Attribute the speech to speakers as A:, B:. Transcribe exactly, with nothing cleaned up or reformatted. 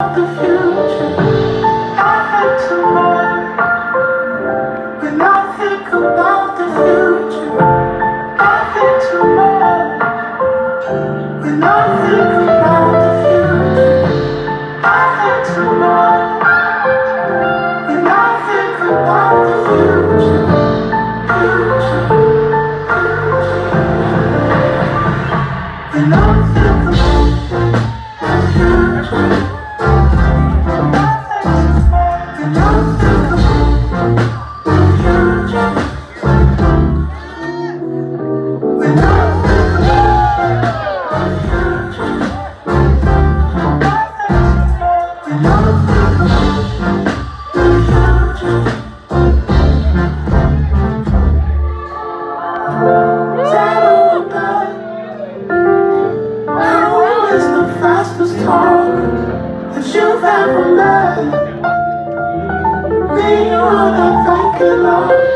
A: The future, I think too much. When I think about the future, I think too much. When I think about the future, I think too much. When I think about the future, future, future. When I think about the future. You've ever met me, you would have thank you, Lord.